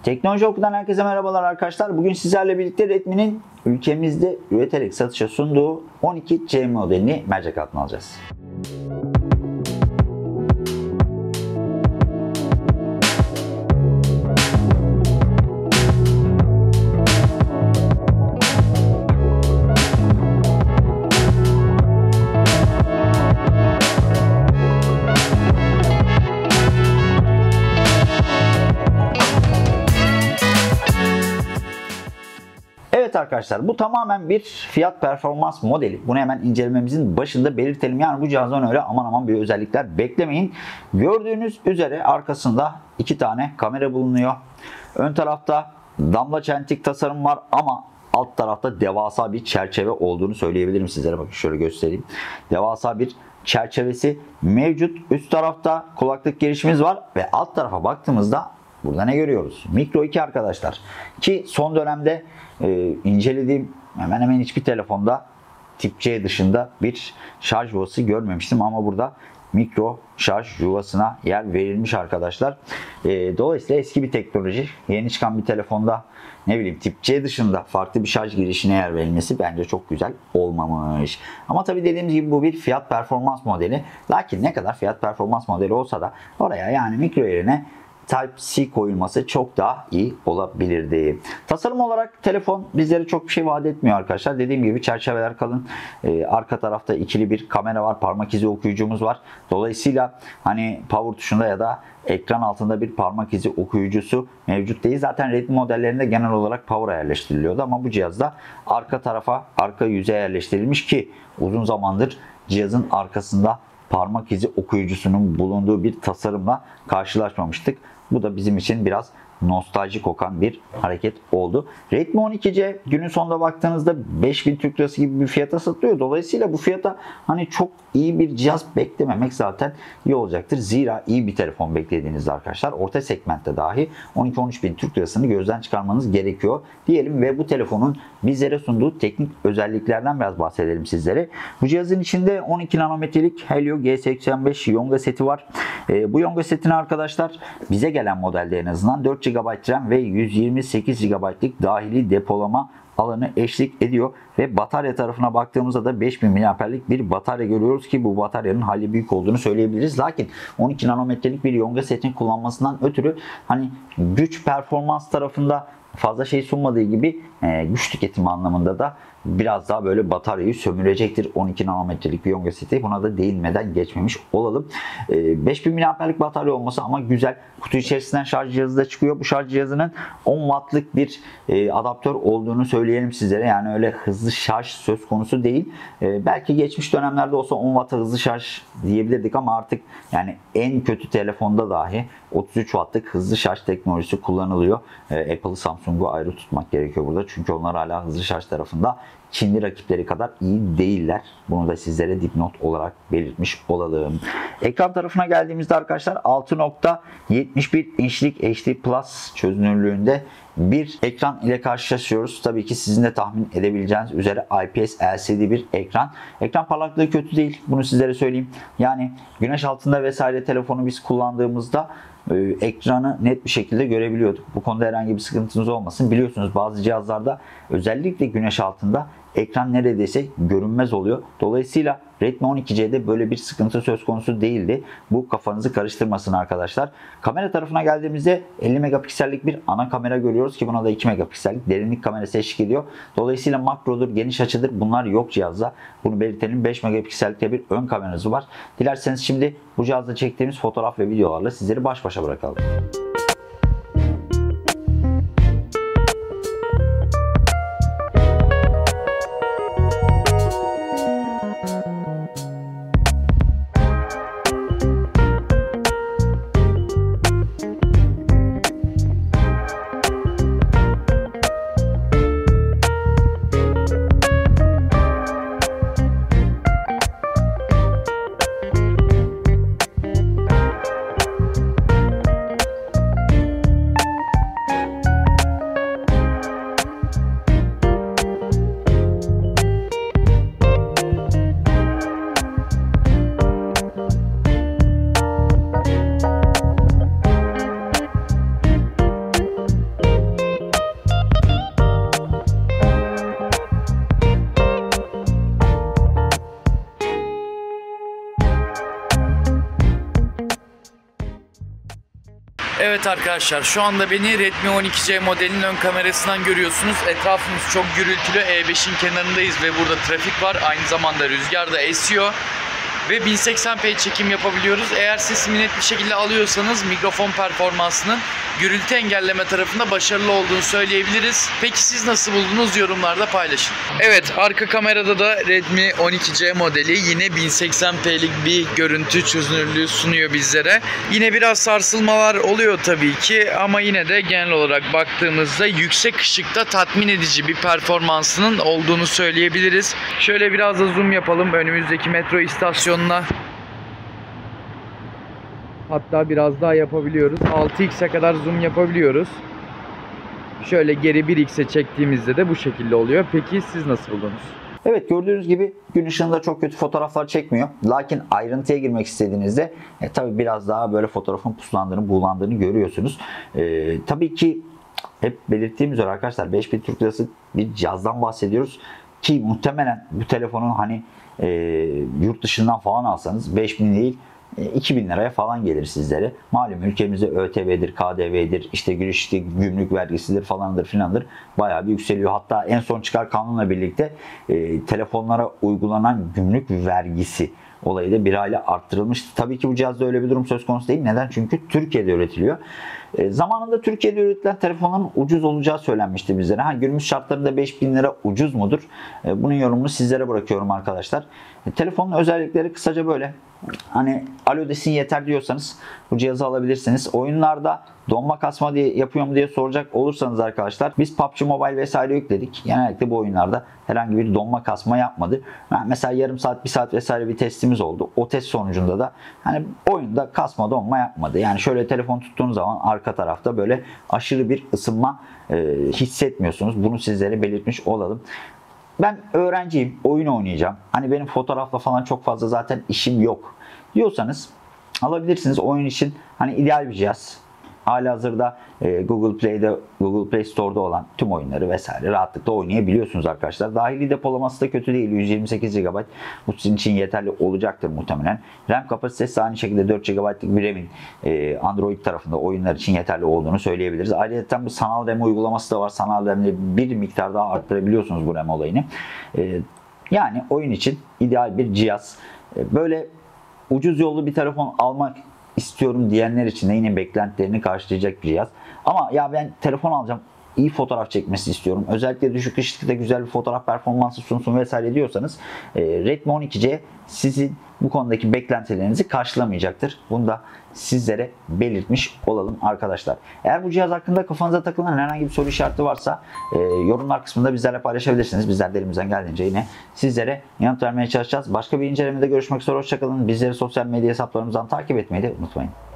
Teknoloji Oku'dan herkese merhabalar arkadaşlar. Bugün sizlerle birlikte Redmi'nin ülkemizde üreterek satışa sunduğu 12C modelini mercek altına alacağız. Evet arkadaşlar, bu tamamen bir fiyat performans modeli. Bunu hemen incelememizin başında belirtelim. Yani bu cihazdan öyle aman aman bir özellikler beklemeyin. Gördüğünüz üzere arkasında 2 tane kamera bulunuyor. Ön tarafta damla çentik tasarım var ama alt tarafta devasa bir çerçeve olduğunu söyleyebilirim sizlere. Bakın şöyle göstereyim. Devasa bir çerçevesi mevcut. Üst tarafta kulaklık girişimiz var ve alt tarafa baktığımızda burada ne görüyoruz? Micro 2 arkadaşlar. Ki son dönemde incelediğim hemen hemen hiçbir telefonda tip C dışında bir şarj yuvası görmemiştim ama burada mikro şarj yuvasına yer verilmiş arkadaşlar. Dolayısıyla eski bir teknoloji. Yeni çıkan bir telefonda ne bileyim tip C dışında farklı bir şarj girişine yer verilmesi bence çok güzel olmamış. Ama tabii dediğimiz gibi bu bir fiyat performans modeli. Lakin ne kadar fiyat performans modeli olsa da oraya yani mikro yerine Type-C koyulması çok daha iyi olabilirdi. Tasarım olarak telefon bizlere çok bir şey vaat etmiyor arkadaşlar. Dediğim gibi çerçeveler kalın. Arka tarafta ikili bir kamera var. Parmak izi okuyucumuz var. Dolayısıyla hani power tuşunda ya da ekran altında bir parmak izi okuyucusu mevcut değil. Zaten Redmi modellerinde genel olarak power'a yerleştiriliyordu ama bu cihazda arka tarafa, arka yüze yerleştirilmiş ki uzun zamandır cihazın arkasında parmak izi okuyucusunun bulunduğu bir tasarımla karşılaşmamıştık. Bu da bizim için biraz nostalji kokan bir hareket oldu. Redmi 12C günün sonunda baktığınızda 5000 Türk Lirası gibi bir fiyata satılıyor. Dolayısıyla bu fiyata hani çok iyi bir cihaz beklememek zaten iyi olacaktır. Zira iyi bir telefon beklediğinizde arkadaşlar orta segmentte dahi 12-13 bin Türk Lirasını gözden çıkarmanız gerekiyor diyelim ve bu telefonun bizlere sunduğu teknik özelliklerden biraz bahsedelim sizlere. Bu cihazın içinde 12 nanometrelik Helio G85 Yonga seti var. Bu Yonga setine arkadaşlar bize gelen modelde en azından 4 GB RAM ve 128 GB'lık dahili depolama alanı eşlik ediyor ve batarya tarafına baktığımızda da 5000 mAh'lik bir batarya görüyoruz ki bu bataryanın hali büyük olduğunu söyleyebiliriz. Lakin 12 nanometrelik bir Yonga setini kullanmasından ötürü hani güç performans tarafında fazla şey sunmadığı gibi güç tüketimi anlamında da biraz daha böyle bataryayı sömürecektir 12 nanometrelik bir Yonga seti. Buna da değinmeden geçmemiş olalım. 5000 mAh'lik batarya olması ama güzel. Kutu içerisinden şarj cihazı da çıkıyor. Bu şarj cihazının 10 wattlık bir adaptör olduğunu söyleyelim sizlere. Yani öyle hızlı şarj söz konusu değil. Belki geçmiş dönemlerde olsa 10 watt hızlı şarj diyebilirdik ama artık yani en kötü telefonda dahi 33 wattlık hızlı şarj teknolojisi kullanılıyor. Apple'ı, Samsung'u ayrı tutmak gerekiyor burada. Çünkü onlar hala hızlı şarj tarafında Çinli rakipleri kadar iyi değiller. Bunu da sizlere dipnot olarak belirtmiş olalım. Ekran tarafına geldiğimizde arkadaşlar 6.71 inçlik HD Plus çözünürlüğünde bir ekran ile karşılaşıyoruz. Tabii ki sizin de tahmin edebileceğiniz üzere IPS LCD bir ekran. Ekran parlaklığı kötü değil. Bunu sizlere söyleyeyim. Yani güneş altında vesaire telefonu biz kullandığımızda ekranı net bir şekilde görebiliyorduk. Bu konuda herhangi bir sıkıntınız olmasın. Biliyorsunuz bazı cihazlarda özellikle güneş altında ekran neredeyse görünmez oluyor. Dolayısıyla Redmi 12C'de böyle bir sıkıntı söz konusu değildi. Bu kafanızı karıştırmasın arkadaşlar. Kamera tarafına geldiğimizde 50 megapiksellik bir ana kamera görüyoruz ki buna da 2 megapiksellik derinlik kamerası eşlik ediyor. Dolayısıyla makrodur, geniş açıdır bunlar yok cihazda. Bunu belirtelim. 5 megapiksellikte bir ön kamerası var. Dilerseniz şimdi bu cihazda çektiğimiz fotoğraf ve videolarla sizleri baş başa bırakalım. Evet arkadaşlar, şu anda beni Redmi 12C modelinin ön kamerasından görüyorsunuz. Etrafımız çok gürültülü. E5'in kenarındayız ve burada trafik var. Aynı zamanda rüzgar da esiyor. Ve 1080p çekim yapabiliyoruz. Eğer sesimi net bir şekilde alıyorsanız mikrofon performansının gürültü engelleme tarafında başarılı olduğunu söyleyebiliriz. Peki siz nasıl buldunuz? Yorumlarda paylaşın. Evet, arka kamerada da Redmi 12C modeli yine 1080p'lik bir görüntü çözünürlüğü sunuyor bizlere. Yine biraz sarsılmalar oluyor tabii ki ama yine de genel olarak baktığımızda yüksek ışıkta tatmin edici bir performansının olduğunu söyleyebiliriz. Şöyle biraz da zoom yapalım önümüzdeki metro istasyonuna. Hatta biraz daha yapabiliyoruz. 6x'e kadar zoom yapabiliyoruz. Şöyle geri 1x'e çektiğimizde de bu şekilde oluyor. Peki siz nasıl buldunuz? Evet, gördüğünüz gibi gün ışığında çok kötü fotoğraflar çekmiyor. Lakin ayrıntıya girmek istediğinizde tabii biraz daha böyle fotoğrafın puslandığını, buğulandığını görüyorsunuz. Tabii ki hep belirttiğimiz üzere arkadaşlar 5000 Türk Lirası bir cihazdan bahsediyoruz. Ki muhtemelen bu telefonun hani yurt dışından falan alsanız 5000 değil 2000 liraya falan gelir sizlere. Malum ülkemizde ÖTV'dir, KDV'dir, işte girişli gümrük vergisidir falandır filandır. Bayağı bir yükseliyor. Hatta en son çıkan kanunla birlikte telefonlara uygulanan gümrük vergisi olayı da bir aile arttırılmıştı. Tabii ki bu cihazda öyle bir durum söz konusu değil. Neden? Çünkü Türkiye'de üretiliyor. Zamanında Türkiye'de üretilen telefonların ucuz olacağı söylenmişti bizlere. Günümüz şartlarında 5000 lira ucuz mudur? Bunun yorumunu sizlere bırakıyorum arkadaşlar. Telefonun özellikleri kısaca böyle. Hani alo desin yeter diyorsanız bu cihazı alabilirsiniz. Oyunlarda donma kasma diye yapıyor mu diye soracak olursanız arkadaşlar, biz PUBG Mobile vesaire yükledik. Genellikle bu oyunlarda herhangi bir donma kasma yapmadı. Mesela yarım saat, bir saat vesaire bir testimiz oldu. O test sonucunda da hani oyunda kasma donma yapmadı. Yani şöyle telefon tuttuğunuz zaman arka tarafta böyle aşırı bir ısınma hissetmiyorsunuz. Bunu sizlere belirtmiş olalım. Ben öğrenciyim, oyun oynayacağım. Hani benim fotoğrafla falan çok fazla zaten işim yok diyorsanız alabilirsiniz. Oyun için hani ideal bir cihaz. Halihazırda Google Play'de, Google Play Store'da olan tüm oyunları vesaire rahatlıkla oynayabiliyorsunuz arkadaşlar. Dahili depolaması da kötü değil. 128 GB. Bu sizin için yeterli olacaktır muhtemelen. RAM kapasitesi aynı şekilde 4 GB'lık bir RAM'in Android tarafında oyunlar için yeterli olduğunu söyleyebiliriz. Ayrıca bu sanal RAM uygulaması da var. Sanal RAM'le bir miktar daha arttırabiliyorsunuz bu RAM olayını. Yani oyun için ideal bir cihaz. Böyle ucuz yollu bir telefon almak istiyorum diyenler için de yine beklentilerini karşılayacak bir cihaz. Ama ya ben telefon alacağım, iyi fotoğraf çekmesi istiyorum, özellikle düşük ışıkta güzel bir fotoğraf performansı sunsun vesaire diyorsanız Redmi 12C sizin bu konudaki beklentilerinizi karşılamayacaktır. Bunu da sizlere belirtmiş olalım arkadaşlar. Eğer bu cihaz hakkında kafanıza takılan herhangi bir soru işareti varsa yorumlar kısmında bizlerle paylaşabilirsiniz. Bizler de elimizden geldiğince yine sizlere yanıt vermeye çalışacağız. Başka bir incelemede görüşmek üzere. Hoşçakalın. Bizleri sosyal medya hesaplarımızdan takip etmeyi de unutmayın.